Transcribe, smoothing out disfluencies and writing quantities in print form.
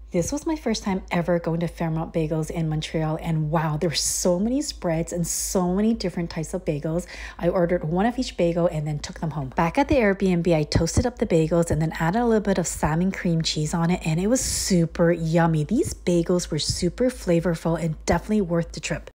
This was my first time ever going to Fairmount Bagels in Montreal, and wow, there were so many spreads and so many different types of bagels. I ordered one of each bagel and then took them home. Back at the Airbnb, I toasted up the bagels and then added a little bit of salmon cream cheese on it, and it was super yummy. These bagels were super flavorful and definitely worth the trip.